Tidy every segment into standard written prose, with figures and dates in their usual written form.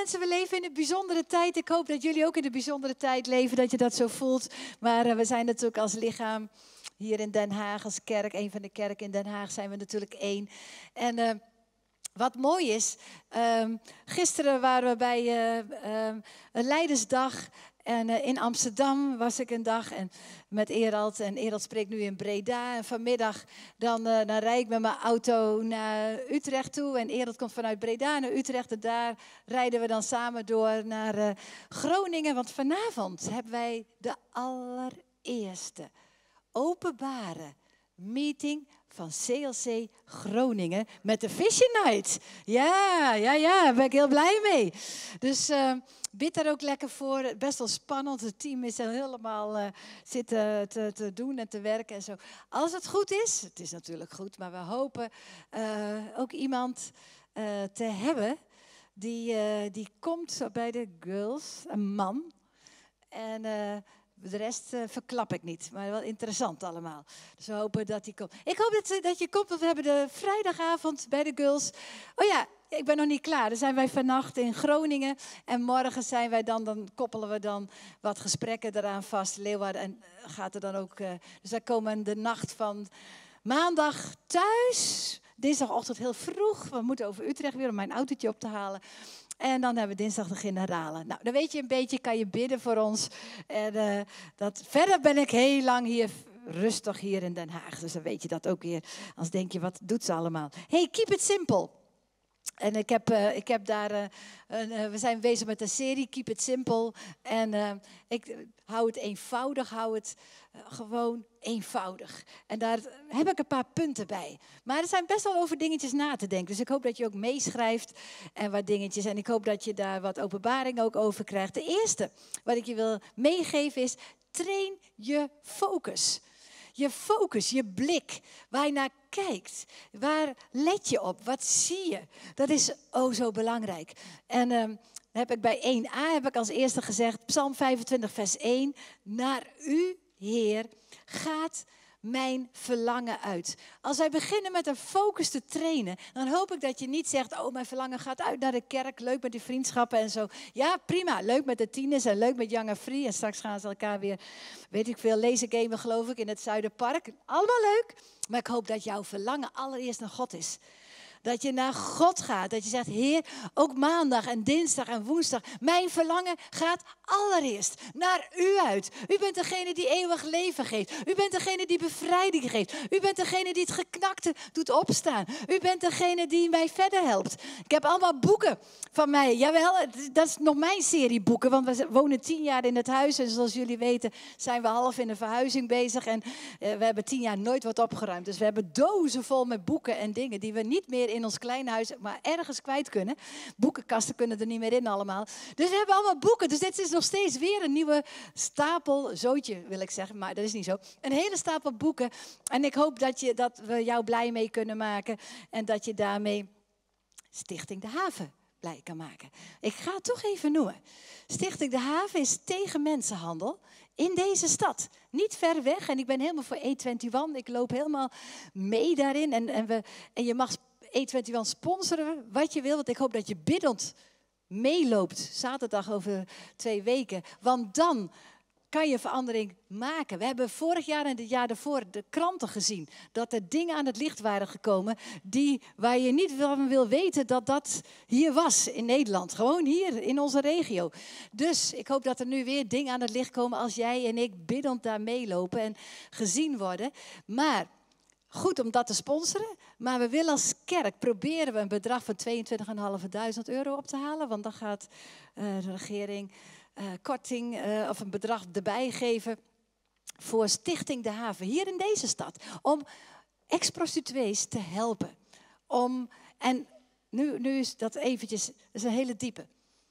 mensen, we leven in een bijzondere tijd. Ik hoop dat jullie ook in een bijzondere tijd leven, dat je dat zo voelt. Maar we zijn natuurlijk als lichaam hier in Den Haag, als kerk, een van de kerken in Den Haag, zijn we natuurlijk één. En wat mooi is, gisteren waren we bij een leidersdag. En in Amsterdam was ik een dag en met Erald. En Erald spreekt nu in Breda. En vanmiddag dan rijd ik met mijn auto naar Utrecht toe. En Erald komt vanuit Breda naar Utrecht. En daar rijden we dan samen door naar Groningen. Want vanavond hebben wij de allereerste openbare meeting van CLC Groningen met de Vision Night. Ja, daar ben ik heel blij mee. Dus bid daar ook lekker voor. Best wel spannend. Het team is er helemaal zitten te doen en te werken en zo. Als het goed is, het is natuurlijk goed, maar we hopen ook iemand te hebben die komt bij de girls, een man. En de rest verklap ik niet, maar wel interessant allemaal. Dus we hopen dat hij komt. Ik hoop dat je komt, want we hebben de vrijdagavond bij de girls. Oh ja, ik ben nog niet klaar. Dan zijn wij vannacht in Groningen. En morgen zijn wij dan koppelen we dan wat gesprekken eraan vast. Leeuwarden en gaat er dan ook. Dus wij komen de nacht van maandag thuis. Dinsdagochtend heel vroeg. We moeten over Utrecht weer om mijn autootje op te halen. En dan hebben we dinsdag de generalen. Nou, dan weet je een beetje, kan je bidden voor ons. En verder ben ik heel lang hier rustig hier in Den Haag. Dus dan weet je dat ook weer. Anders denk je, wat doet ze allemaal? Hey, keep it simple. En ik heb daar, we zijn bezig met een serie, Keep It Simple. En ik hou het eenvoudig, hou het gewoon eenvoudig. En daar heb ik een paar punten bij. Maar er zijn best wel over dingetjes na te denken. Dus ik hoop dat je ook meeschrijft en wat dingetjes. En ik hoop dat je daar wat openbaring ook over krijgt. De eerste wat ik je wil meegeven is, train je focus. Je focus, je blik, waar je naar kijkt. Waar let je op? Wat zie je? Dat is zo belangrijk. En heb ik bij 1a heb ik als eerste gezegd, Psalm 25 vers 1. Naar u, Heer, gaat mijn verlangen uit. Als wij beginnen met een focus te trainen, dan hoop ik dat je niet zegt, oh, mijn verlangen gaat uit naar de kerk, leuk met die vriendschappen en zo. Ja, prima, leuk met de tieners en leuk met Young and Free. En straks gaan ze elkaar weer, weet ik veel, lezen gamen geloof ik in het Zuiderpark. Allemaal leuk, maar ik hoop dat jouw verlangen allereerst naar God is. Dat je naar God gaat. Dat je zegt, Heer, ook maandag en dinsdag en woensdag. Mijn verlangen gaat allereerst naar u uit. U bent degene die eeuwig leven geeft. U bent degene die bevrijding geeft. U bent degene die het geknakte doet opstaan. U bent degene die mij verder helpt. Ik heb allemaal boeken van mij. Jawel, dat is nog mijn serie boeken. Want we wonen 10 jaar in het huis. En zoals jullie weten zijn we half in een verhuizing bezig. En we hebben 10 jaar nooit wat opgeruimd. Dus we hebben dozen vol met boeken en dingen die we niet meer in ons klein huis, maar ergens kwijt kunnen. Boekenkasten kunnen er niet meer in allemaal. Dus we hebben allemaal boeken. Dus dit is nog steeds weer een nieuwe stapel, zootje wil ik zeggen, maar dat is niet zo. Een hele stapel boeken. En ik hoop dat we jou blij mee kunnen maken. En dat je daarmee Stichting de Haven blij kan maken. Ik ga het toch even noemen. Stichting de Haven is tegen mensenhandel in deze stad. Niet ver weg. En ik ben helemaal voor A21. Ik loop helemaal mee daarin. En je mag A21 sponsoren wat je wil. Want ik hoop dat je biddend meeloopt. Zaterdag over 2 weken. Want dan kan je verandering maken. We hebben vorig jaar en het jaar daarvoor de kranten gezien. Dat er dingen aan het licht waren gekomen waar je niet van wil weten dat hier was in Nederland. Gewoon hier in onze regio. Dus ik hoop dat er nu weer dingen aan het licht komen als jij en ik biddend daar meelopen en gezien worden. Maar goed om dat te sponsoren. Maar we willen als kerk proberen we een bedrag van €22.500 op te halen. Want dan gaat de regering korting of een bedrag erbij geven voor Stichting de Haven hier in deze stad. Om ex-prostituees te helpen. En nu is dat eventjes, dat is een hele diepe.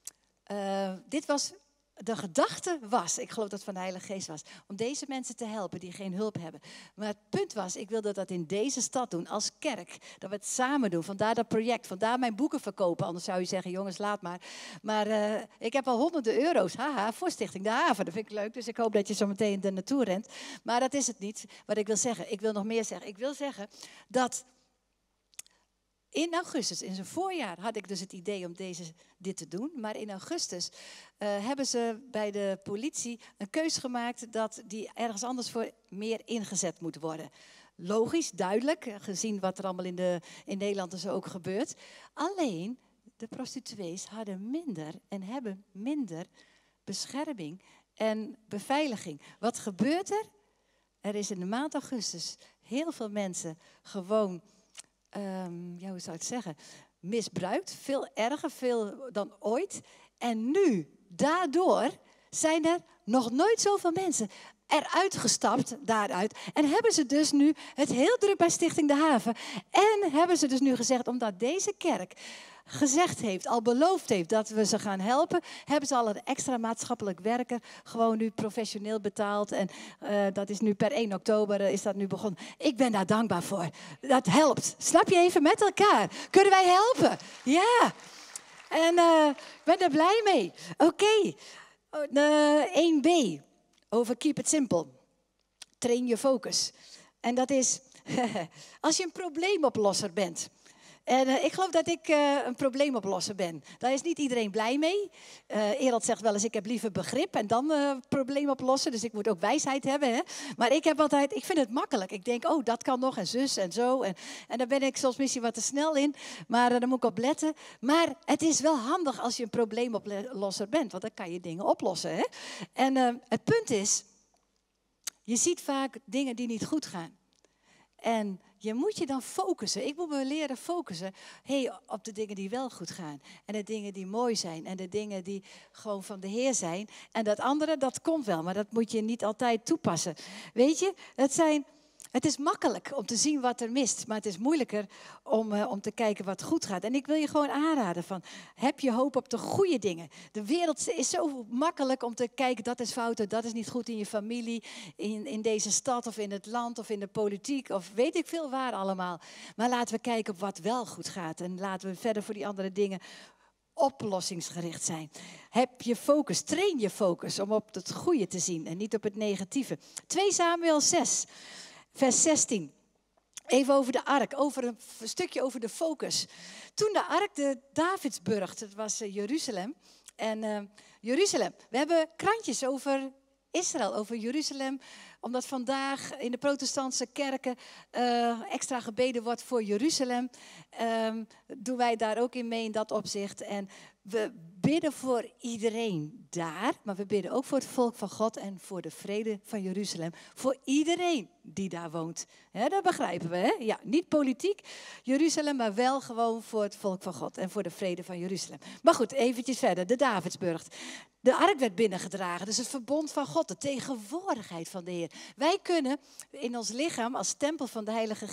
De gedachte was, ik geloof dat het van de Heilige Geest was, om deze mensen te helpen die geen hulp hebben. Maar het punt was, ik wilde dat in deze stad doen, als kerk. Dat we het samen doen, vandaar dat project, vandaar mijn boeken verkopen. Anders zou je zeggen, jongens, laat maar. Maar ik heb al honderden euro's, voor Stichting de Haven. Dat vind ik leuk, dus ik hoop dat je zo meteen er naartoe rent. Maar dat is het niet wat ik wil zeggen. Ik wil nog meer zeggen. Ik wil zeggen dat In augustus, in zijn voorjaar, had ik dus het idee om dit te doen. Maar in augustus hebben ze bij de politie een keus gemaakt dat die ergens anders voor meer ingezet moet worden. Logisch, duidelijk, gezien wat er allemaal in Nederland dus ook gebeurt. Alleen, de prostituees hadden minder en hebben minder bescherming en beveiliging. Wat gebeurt er? Er is in de maand augustus heel veel mensen gewoon, hoe zou ik het zeggen, misbruikt. Veel erger, veel dan ooit. En nu, daardoor, zijn er nog nooit zoveel mensen eruit gestapt, daaruit. En hebben ze dus nu het heel druk bij Stichting De Haven. En hebben ze dus nu gezegd, omdat deze kerk gezegd heeft, al beloofd heeft dat we ze gaan helpen, hebben ze al een extra maatschappelijk werker gewoon nu professioneel betaald. En dat is nu per 1 oktober is dat nu begonnen. Ik ben daar dankbaar voor. Dat helpt. Snap je even met elkaar? Kunnen wij helpen? Ja. En ik ben er blij mee. Oké. 1b. Over keep it simple. Train je focus. En dat is, als je een probleemoplosser bent. En ik geloof dat ik een probleemoplosser ben. Daar is niet iedereen blij mee. Erald zegt wel eens, ik heb liever begrip en dan probleem oplossen. Dus ik moet ook wijsheid hebben. Hè? Maar ik vind het makkelijk. Ik denk, oh, dat kan nog en zus en zo. En daar ben ik soms misschien wat te snel in. Maar daar moet ik op letten. Maar het is wel handig als je een probleemoplosser bent. Want dan kan je dingen oplossen. Hè? En het punt is, je ziet vaak dingen die niet goed gaan. En je moet je dan focussen. Ik moet me leren focussen op de dingen die wel goed gaan. En de dingen die mooi zijn. En de dingen die gewoon van de Heer zijn. En dat andere, dat komt wel. Maar dat moet je niet altijd toepassen. Weet je, het is makkelijk om te zien wat er mist. Maar het is moeilijker om te kijken wat goed gaat. En ik wil je gewoon aanraden van, heb je hoop op de goede dingen. De wereld is zo makkelijk om te kijken, dat is fout, dat is niet goed in je familie, in deze stad of in het land of in de politiek. Of weet ik veel waar allemaal. Maar laten we kijken op wat wel goed gaat. En laten we verder voor die andere dingen oplossingsgericht zijn. Heb je focus, train je focus om op het goede te zien en niet op het negatieve. 2 Samuel 6. Vers 16. Even over de ark, over een stukje over de focus. Toen de ark de Davidsburg, dat was Jeruzalem. En Jeruzalem, we hebben krantjes over Israël, over Jeruzalem. Omdat vandaag in de protestantse kerken extra gebeden wordt voor Jeruzalem. Doen wij daar ook in mee in dat opzicht. En we bidden voor iedereen daar, maar we bidden ook voor het volk van God en voor de vrede van Jeruzalem. Voor iedereen die daar woont. Dat begrijpen we, hè? Ja, niet politiek Jeruzalem, maar wel gewoon voor het volk van God en voor de vrede van Jeruzalem. Maar goed, eventjes verder, de Davidsburg. De ark werd binnengedragen, dus het verbond van God, de tegenwoordigheid van de Heer. Wij kunnen in ons lichaam als tempel van de Heilige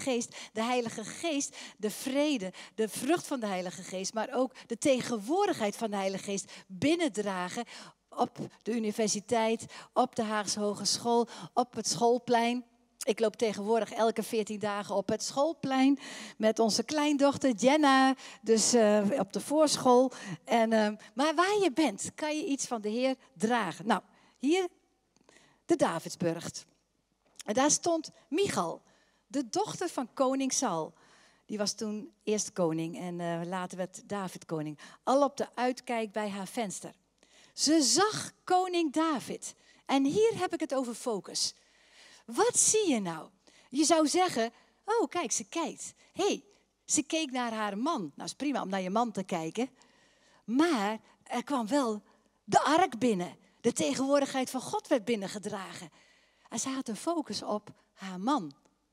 Geest, de vrede, de vrucht van de Heilige Geest, maar ook de tegenwoordigheid van de Heilige Geest binnendragen op de universiteit, op de Haagse Hogeschool, op het schoolplein. Ik loop tegenwoordig elke 14 dagen op het schoolplein met onze kleindochter Jenna, dus op de voorschool. Maar waar je bent, kan je iets van de Heer dragen. Nou, hier de Davidsburg. En daar stond Michal, de dochter van koning Saul. Die was toen eerst koning en later werd David koning. Al op de uitkijk bij haar venster. Ze zag koning David. En hier heb ik het over focus. Wat zie je nou? Je zou zeggen, oh kijk, ze kijkt. Ze keek naar haar man. Nou, is prima om naar je man te kijken. Maar er kwam wel de ark binnen. De tegenwoordigheid van God werd binnengedragen. En zij had een focus op haar man.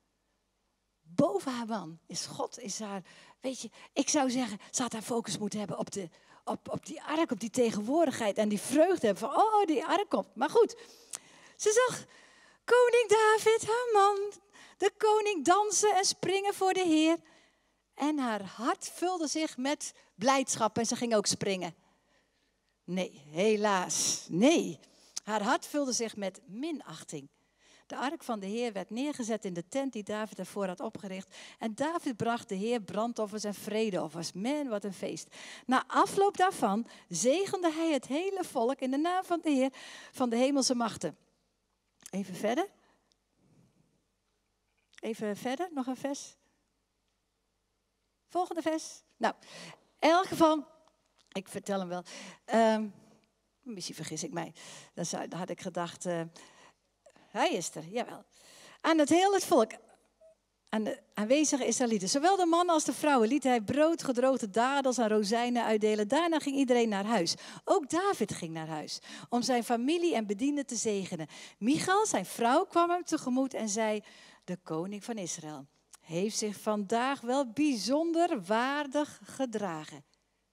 Boven haar man is God, is haar, weet je, ik zou zeggen, ze had haar focus moeten hebben op die ark, op die tegenwoordigheid en die vreugde hebben van, oh, die ark komt. Maar goed, ze zag koning David, haar man, de koning dansen en springen voor de Heer. En haar hart vulde zich met blijdschap en ze ging ook springen. Nee, helaas, nee. Haar hart vulde zich met minachting. De ark van de Heer werd neergezet in de tent die David ervoor had opgericht. En David bracht de Heer brandoffers en vredeoffers. Man, wat een feest. Na afloop daarvan zegende hij het hele volk in de naam van de Heer van de hemelse machten. Even verder, nog een vers. Volgende vers. Nou, in elk geval, ik vertel hem wel. Misschien vergis ik mij. Dan had ik gedacht, hij is er, jawel. Aan het heel het volk, aan de aanwezige Israëlieten, zowel de mannen als de vrouwen, liet hij brood, gedroogde dadels en rozijnen uitdelen. Daarna ging iedereen naar huis. Ook David ging naar huis om zijn familie en bedienden te zegenen. Michal, zijn vrouw, kwam hem tegemoet en zei: de koning van Israël heeft zich vandaag wel bijzonder waardig gedragen.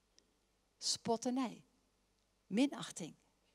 Spotternij, minachting,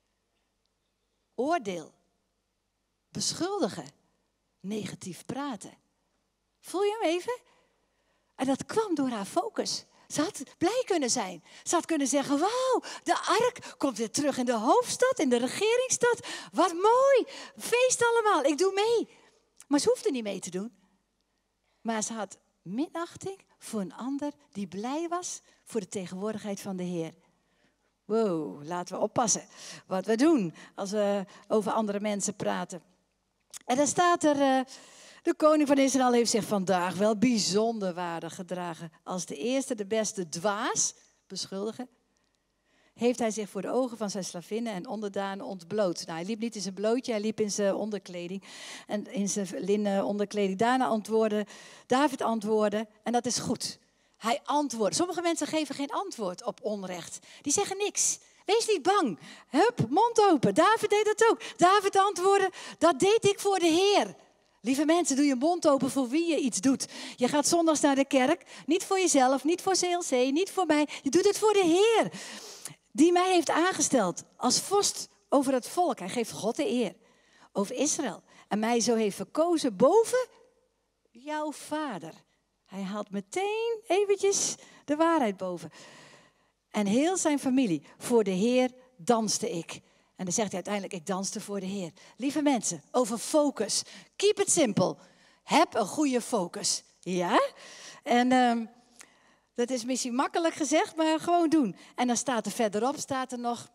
oordeel, beschuldigen, negatief praten. Voel je hem even? En dat kwam door haar focus. Ze had blij kunnen zijn. Ze had kunnen zeggen: wauw, de ark komt weer terug in de hoofdstad, in de regeringsstad. Wat mooi, feest allemaal, ik doe mee. Maar ze hoefde niet mee te doen. Maar ze had minachting voor een ander die blij was voor de tegenwoordigheid van de Heer. Wow, laten we oppassen wat we doen als we over andere mensen praten. En dan staat er: de koning van Israël heeft zich vandaag wel bijzonder waardig gedragen. Als de eerste, de beste dwaas, beschuldigen, heeft hij zich voor de ogen van zijn slavinnen en onderdanen ontbloot. Nou, hij liep niet in zijn blootje, hij liep in zijn onderkleding. En in zijn linnen onderkleding. Daarna David antwoordde, en dat is goed. Hij antwoordt. Sommige mensen geven geen antwoord op onrecht. Die zeggen niks. Wees niet bang. Hup, mond open. David deed dat ook. David antwoordde: dat deed ik voor de Heer. Lieve mensen, doe je mond open voor wie je iets doet. Je gaat zondags naar de kerk. Niet voor jezelf, niet voor CLC, niet voor mij. Je doet het voor de Heer. Die mij heeft aangesteld als vorst over het volk. Hij geeft God de eer over Israël. En mij zo heeft verkozen boven jouw vader. Hij haalt meteen eventjes de waarheid boven. En heel zijn familie, voor de Heer danste ik. En dan zegt hij uiteindelijk: ik danste voor de Heer. Lieve mensen, over focus. Keep it simple. Heb een goede focus. Ja? En dat is misschien makkelijk gezegd, maar gewoon doen. En dan staat er verderop nog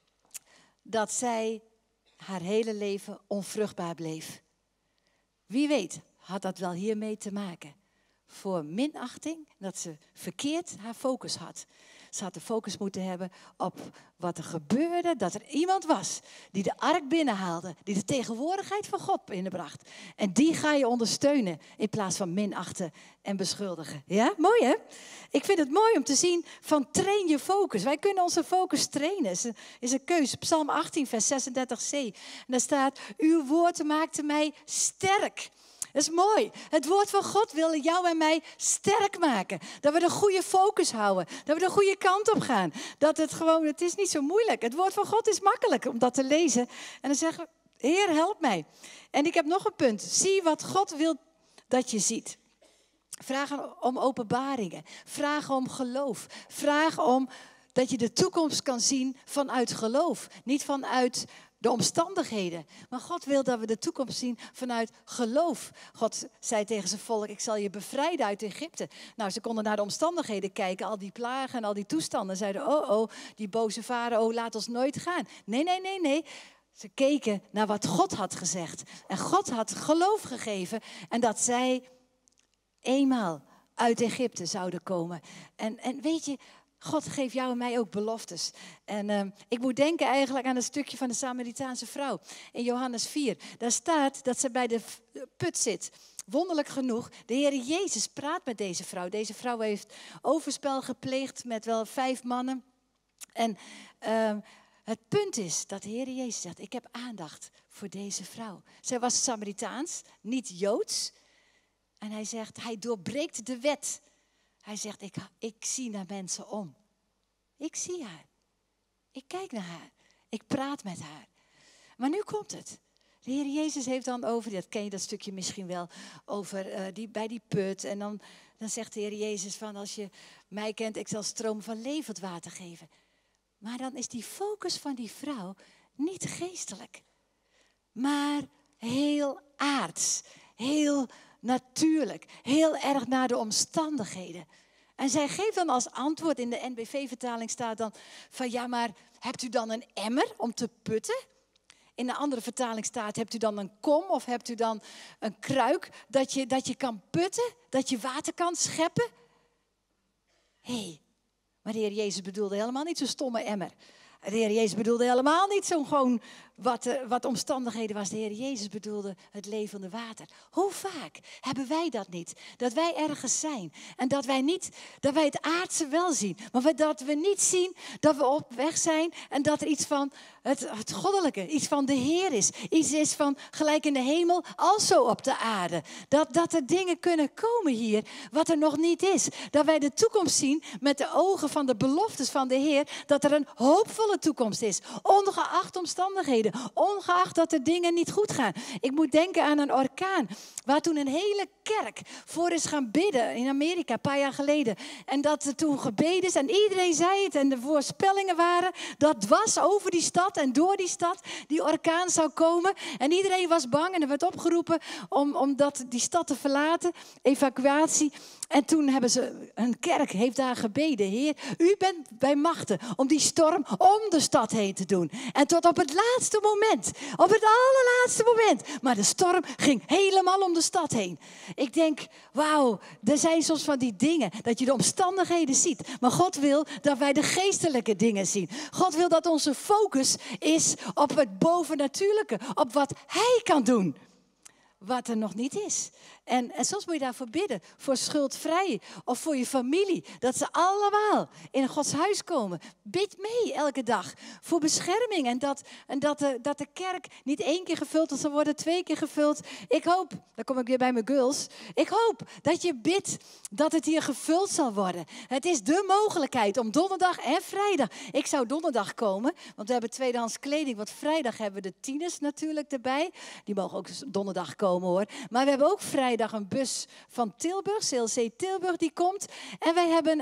dat zij haar hele leven onvruchtbaar bleef. Wie weet had dat wel hiermee te maken. Voor minachting, dat ze verkeerd haar focus had. Ze had de focus moeten hebben op wat er gebeurde. Dat er iemand was die de ark binnenhaalde. Die de tegenwoordigheid van God binnenbracht. En die ga je ondersteunen in plaats van minachten en beschuldigen. Ja, mooi hè? Ik vind het mooi om te zien van train je focus. Wij kunnen onze focus trainen. Het is een keuze. Psalm 18 vers 36c. En daar staat: uw woord maakte mij sterk. Dat is mooi. Het woord van God wil jou en mij sterk maken. Dat we de goede focus houden. Dat we de goede kant op gaan. Het is niet zo moeilijk. Het woord van God is makkelijk om dat te lezen. En dan zeggen we: Heer, help mij. En ik heb nog een punt. Zie wat God wil dat je ziet. Vraag om openbaringen. Vraag om geloof. Vraag om dat je de toekomst kan zien vanuit geloof. Niet vanuit de omstandigheden. Maar God wil dat we de toekomst zien vanuit geloof. God zei tegen zijn volk: ik zal je bevrijden uit Egypte. Nou, ze konden naar de omstandigheden kijken. Al die plagen en al die toestanden. Zeiden: oh, die boze farao, laat ons nooit gaan. Nee. Ze keken naar wat God had gezegd. En God had geloof gegeven. En dat zij eenmaal uit Egypte zouden komen. En weet je, God geeft jou en mij ook beloftes. En ik moet denken eigenlijk aan een stukje van de Samaritaanse vrouw. In Johannes 4. Daar staat dat ze bij de put zit. Wonderlijk genoeg, de Heer Jezus praat met deze vrouw. Deze vrouw heeft overspel gepleegd met wel 5 mannen. En het punt is dat de Heer Jezus zegt: ik heb aandacht voor deze vrouw. Zij was Samaritaans, niet Joods. En hij zegt: hij doorbreekt de wet. Hij zegt: ik zie naar mensen om. Ik zie haar. Ik kijk naar haar. Ik praat met haar. Maar nu komt het. De Heer Jezus heeft dan over, dat ken je dat stukje misschien wel, over bij die put. En dan zegt de Heer Jezus van: als je mij kent, ik zal stroom van levend water geven. Maar dan is die focus van die vrouw niet geestelijk. Maar heel aards. Heel natuurlijk. Heel erg naar de omstandigheden. En zij geeft dan als antwoord, in de NBV-vertaling staat dan van: ja, maar hebt u dan een emmer om te putten? In een andere vertaling staat: hebt u dan een kom of hebt u dan een kruik dat je kan putten? Dat je water kan scheppen? Hé, maar de Heer Jezus bedoelde helemaal niet zo'n stomme emmer. De Heer Jezus bedoelde helemaal niet zo'n gewoon wat omstandigheden was. De Heer Jezus bedoelde het levende water. Hoe vaak hebben wij dat niet? Dat wij ergens zijn en dat wij het aardse wel zien. Maar dat we niet zien dat we op weg zijn en dat er iets van het goddelijke, iets van de Heer is. Iets is van gelijk in de hemel, als zo op de aarde. Dat er dingen kunnen komen hier wat er nog niet is. Dat wij de toekomst zien met de ogen van de beloftes van de Heer. Dat er een hoopvolle toekomst is. Ongeacht omstandigheden. Ongeacht dat er dingen niet goed gaan. Ik moet denken aan een orkaan. Waar toen een hele kerk voor is gaan bidden. In Amerika, een paar jaar geleden. En dat er toen gebeden is. En iedereen zei het. En de voorspellingen waren. Dat dwars over die stad en door die stad. Die orkaan zou komen. En iedereen was bang. En er werd opgeroepen om die stad te verlaten. Evacuatie. En toen hebben een kerk heeft daar gebeden. Heer, u bent bij machten om die storm om de stad heen te doen. En tot op het laatste moment, op het allerlaatste moment. Maar de storm ging helemaal om de stad heen. Ik denk, wauw, er zijn soms van die dingen dat je de omstandigheden ziet. Maar God wil dat wij de geestelijke dingen zien. God wil dat onze focus is op het bovennatuurlijke. Op wat Hij kan doen. Wat er nog niet is. En soms moet je daarvoor bidden. Voor schuldvrij. Of voor je familie. Dat ze allemaal in Gods huis komen. Bid mee elke dag. Voor bescherming. En dat de kerk niet 1 keer gevuld zal worden. 2 keer gevuld. Ik hoop, dan kom ik weer bij mijn girls. Ik hoop dat je bidt dat het hier gevuld zal worden. Het is de mogelijkheid om donderdag en vrijdag. Ik zou donderdag komen. Want we hebben tweedehands kleding. Want vrijdag hebben we de tieners natuurlijk erbij. Die mogen ook donderdag komen hoor. Maar we hebben ook vrijdag een bus van Tilburg, CLC Tilburg, die komt. En wij hebben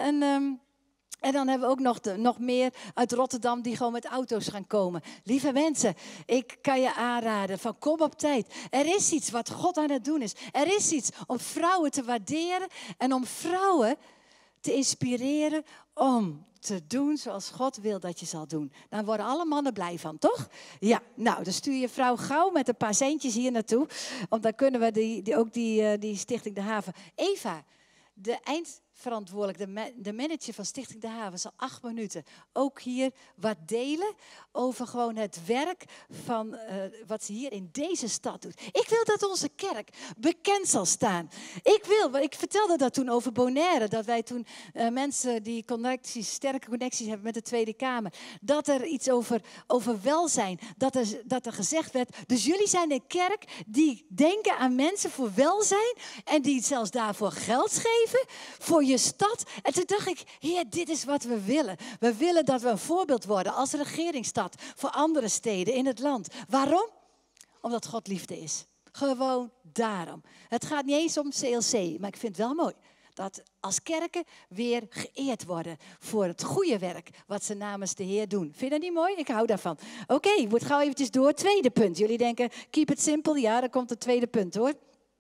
en dan hebben we ook nog meer uit Rotterdam die gewoon met auto's gaan komen. Lieve mensen, ik kan je aanraden van kom op tijd. Er is iets wat God aan het doen is. Er is iets om vrouwen te waarderen en om vrouwen te inspireren om te doen zoals God wil dat je zal doen. Daar worden alle mannen blij van, toch? Ja, nou, dan stuur je vrouw gauw met een paar centjes hier naartoe. Want dan kunnen we die Stichting De Haven. Eva, de eindverantwoordelijk, de manager van Stichting De Haven, zal 8 minuten ook hier wat delen over gewoon het werk van wat ze hier in deze stad doet. Ik wil dat onze kerk bekend zal staan. Ik vertelde dat toen over Bonaire, dat wij toen mensen die sterke connecties hebben met de Tweede Kamer, dat er iets over welzijn, dat er gezegd werd, dus jullie zijn een kerk die denken aan mensen voor welzijn en die zelfs daarvoor geld geven voor je stad. En toen dacht ik, Heer, dit is wat we willen. We willen dat we een voorbeeld worden als regeringsstad voor andere steden in het land. Waarom? Omdat God liefde is. Gewoon daarom. Het gaat niet eens om CLC, maar ik vind het wel mooi dat als kerken weer geëerd worden voor het goede werk wat ze namens de Heer doen. Vind je dat niet mooi? Ik hou daarvan. Oké, ik moet gauw eventjes door. Tweede punt. Jullie denken, keep it simple. Ja, dan komt het tweede punt hoor.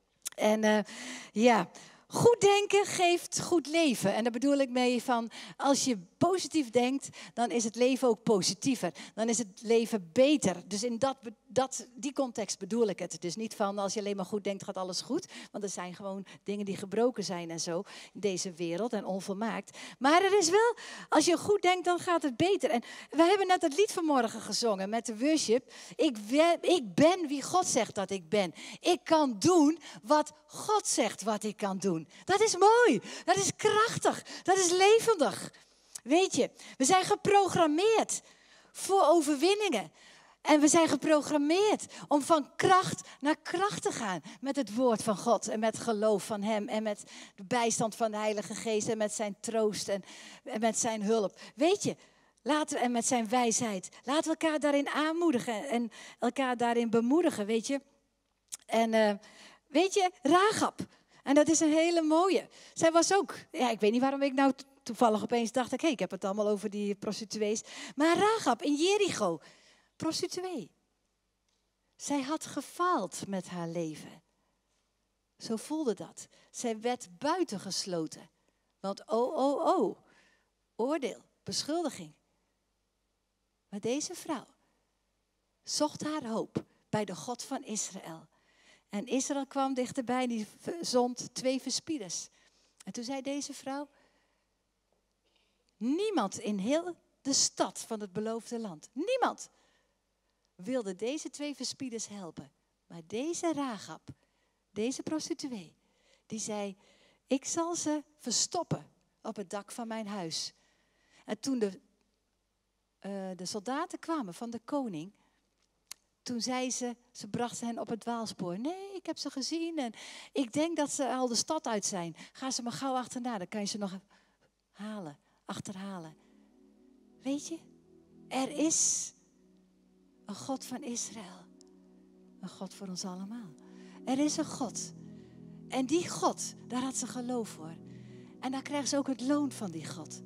En goed denken geeft goed leven. En daar bedoel ik mee van, als je positief denkt, dan is het leven ook positiever. Dan is het leven beter. Dus in die context bedoel ik het. Dus niet van, als je alleen maar goed denkt, gaat alles goed. Want er zijn gewoon dingen die gebroken zijn en zo in deze wereld en onvolmaakt. Maar er is wel, als je goed denkt, dan gaat het beter. En we hebben net het lied vanmorgen gezongen met de worship. Ik ben wie God zegt dat ik ben. Ik kan doen wat God zegt wat ik kan doen. Dat is mooi. Dat is krachtig. Dat is levendig. Weet je, we zijn geprogrammeerd voor overwinningen. En we zijn geprogrammeerd om van kracht naar kracht te gaan. Met het woord van God en met geloof van Hem. En met de bijstand van de Heilige Geest. En met zijn troost en met zijn hulp. Weet je, en met zijn wijsheid. Laten we elkaar daarin aanmoedigen. En elkaar daarin bemoedigen, weet je. En weet je, Rahab. En dat is een hele mooie. Zij was ook, ik weet niet waarom ik nou toevallig opeens dacht. Ik heb het allemaal over die prostituees. Maar Rahab in Jericho, prostituee. Zij had gefaald met haar leven. Zo voelde dat. Zij werd buitengesloten. Want oordeel, beschuldiging. Maar deze vrouw zocht haar hoop bij de God van Israël. En Israël kwam dichterbij en die zond 2 verspieders. En toen zei deze vrouw, Niemand in heel de stad van het beloofde land, niemand wilde deze 2 verspieders helpen. Maar deze Rahab, deze prostituee, die zei, ik zal ze verstoppen op het dak van mijn huis. En toen de soldaten kwamen van de koning, toen zei ze brachten hen op het dwaalspoor. Nee, ik heb ze gezien en ik denk dat ze al de stad uit zijn. Ga ze maar gauw achterna, dan kan je ze nog achterhalen. Weet je, er is een God van Israël. Een God voor ons allemaal. Er is een God. En die God, daar had ze geloof voor. En dan krijgen ze ook het loon van die God.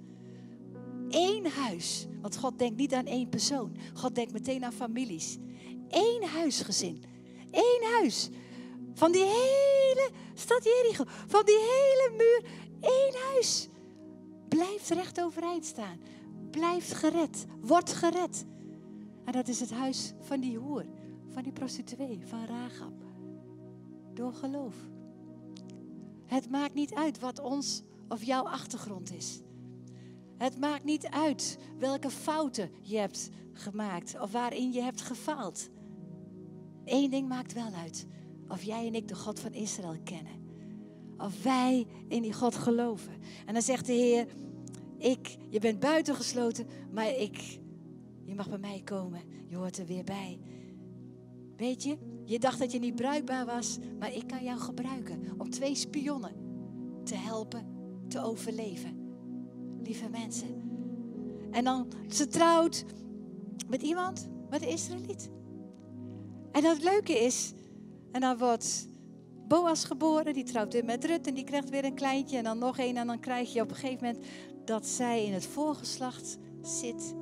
1 huis. Want God denkt niet aan 1 persoon. God denkt meteen aan families. 1 huisgezin. 1 huis. Van die hele stad Jericho. Van die hele muur. 1 huis. Blijft recht overeind staan. Blijft gered. Wordt gered. En dat is het huis van die hoer. Van die prostituee. Van Rahab. Door geloof. Het maakt niet uit wat ons of jouw achtergrond is. Het maakt niet uit welke fouten je hebt gemaakt. Of waarin je hebt gefaald. 1 ding maakt wel uit. Of jij en ik de God van Israël kennen. Of wij in die God geloven. En dan zegt de Heer, je bent buitengesloten, maar je mag bij mij komen. Je hoort er weer bij. Weet je, je dacht dat je niet bruikbaar was, maar ik kan jou gebruiken om 2 spionnen te helpen te overleven. Lieve mensen. En dan ze trouwt met iemand, met een Israëliet. En dat het leuke is, en dan wordt Boas geboren, die trouwt weer met Rut en die krijgt weer een kleintje en dan nog 1. En dan krijg je op een gegeven moment dat zij in het voorgeslacht zit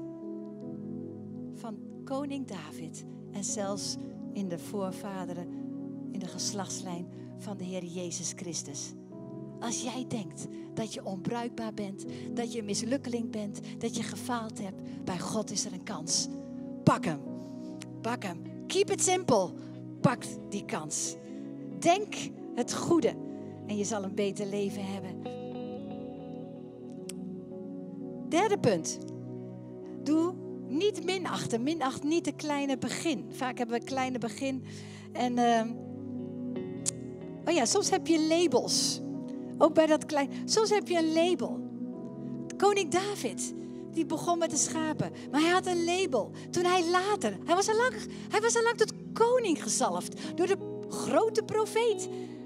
van koning David. En zelfs in de voorvaderen, in de geslachtslijn van de Heer Jezus Christus. Als jij denkt dat je onbruikbaar bent, dat je een mislukkeling bent, dat je gefaald hebt, bij God is er een kans. Pak hem. Pak hem. Keep it simple. Pak die kans. Denk het goede en je zal een beter leven hebben. 3e punt. Doe niet minachten. Minacht niet het kleine begin. Vaak hebben we een kleine begin. En soms heb je labels. Ook bij dat klein. Soms heb je een label. Koning David, die begon met de schapen. Maar hij had een label. Toen hij was al lang tot koning gezalfd. Door de grote profeet.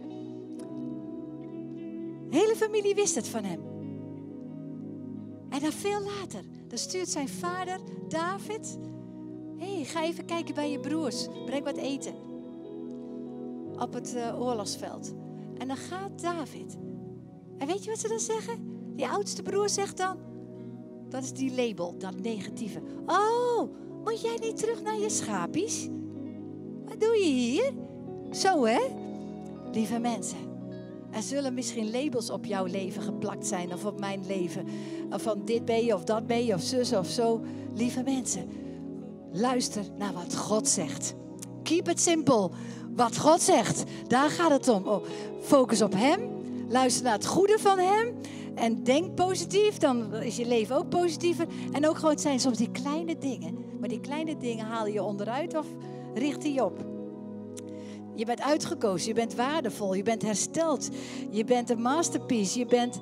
De hele familie wist het van hem. En dan veel later, dan stuurt zijn vader David. Ga even kijken bij je broers. Breng wat eten. Op het oorlogsveld. En dan gaat David. En weet je wat ze dan zeggen? Die oudste broer zegt dan. Dat is die label, dat negatieve. Oh, moet jij niet terug naar je schapies? Wat doe je hier? Zo hè? Lieve mensen. Er zullen misschien labels op jouw leven geplakt zijn. Of op mijn leven. Of van dit ben je of dat ben je. Of zus of zo. Lieve mensen. Luister naar wat God zegt. Keep it simple. Wat God zegt. Daar gaat het om. Focus op hem. Luister naar het goede van hem. En denk positief. Dan is je leven ook positiever. En ook gewoon, het zijn soms die kleine dingen. Maar die kleine dingen haal je onderuit of richt die op. Je bent uitgekozen, je bent waardevol, je bent hersteld. Je bent een masterpiece, je bent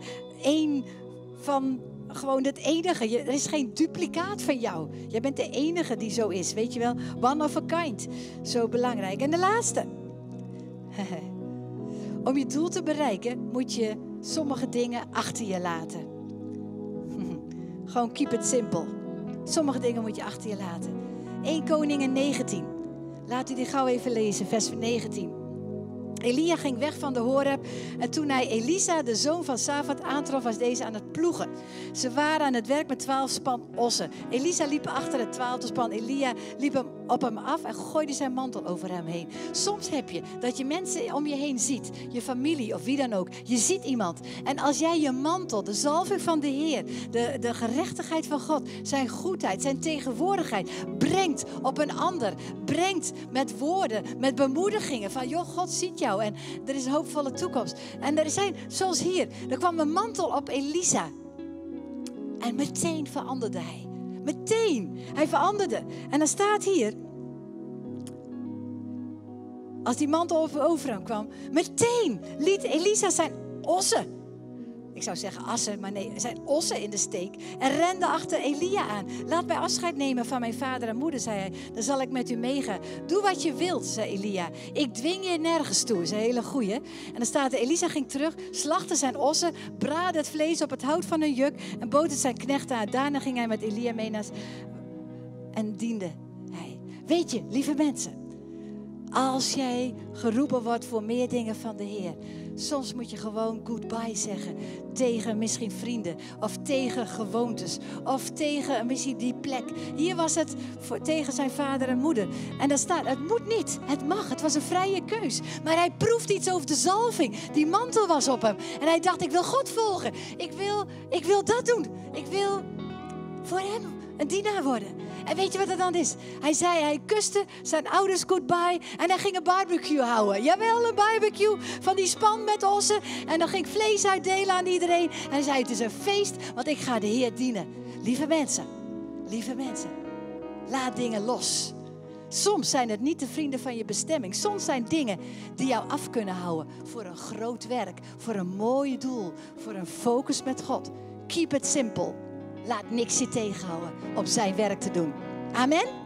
gewoon het enige. Er is geen duplicaat van jou. Jij bent de enige die zo is, weet je wel. One of a kind, zo belangrijk. En de laatste. Om je doel te bereiken moet je sommige dingen achter je laten. Gewoon keep it simple. Sommige dingen moet je achter je laten. 1 Koningen 19. Laat u die gauw even lezen, vers 19. Elia ging weg van de Horeb en toen hij Elisa, de zoon van Safat, aantrof, was deze aan het ploegen. Ze waren aan het werk met 12 span ossen. Elisa liep achter het 12e span. Elia liep op hem af en gooide zijn mantel over hem heen. Soms heb je dat je mensen om je heen ziet, je familie of wie dan ook. Je ziet iemand en als jij je mantel, de zalving van de Heer, de gerechtigheid van God, zijn goedheid, zijn tegenwoordigheid, brengt op een ander. Brengt met woorden, met bemoedigingen van joh, God ziet jou. En er is een hoopvolle toekomst. En er zijn, zoals hier, er kwam een mantel op Elisa. En meteen veranderde hij. Meteen. Hij veranderde. En dan staat hier, als die mantel over hem kwam, meteen liet Elisa zijn ossen, ik zou zeggen assen, maar nee, zijn ossen in de steek. En rende achter Elia aan. Laat mij afscheid nemen van mijn vader en moeder, zei hij. Dan zal ik met u meegaan. Doe wat je wilt, zei Elia. Ik dwing je nergens toe. Dat is een hele goeie. En dan staat er, Elisa ging terug, slachtte zijn ossen, braadde het vlees op het hout van een juk en bood het zijn knechten aan. Daarna ging hij met Elia mee naar en diende hij. Weet je, lieve mensen, als jij geroepen wordt voor meer dingen van de Heer, soms moet je gewoon goodbye zeggen tegen misschien vrienden of tegen gewoontes of tegen misschien die plek. Hier was het tegen zijn vader en moeder. En daar staat, het moet niet, het mag, het was een vrije keus. Maar hij proefde iets over de zalving. Die mantel was op hem. En hij dacht, ik wil God volgen. Ik wil dat doen. Ik wil voor hem een dienaar worden. En weet je wat het dan is? Hij kuste zijn ouders goodbye en hij ging een barbecue houden. Jawel, een barbecue van die span met ossen. En dan ging vlees uitdelen aan iedereen. En hij zei, het is een feest, want ik ga de Heer dienen. Lieve mensen, laat dingen los. Soms zijn het niet de vrienden van je bestemming. Soms zijn dingen die jou af kunnen houden voor een groot werk, voor een mooi doel, voor een focus met God. Keep it simple. Laat niks je tegenhouden om zijn werk te doen. Amen.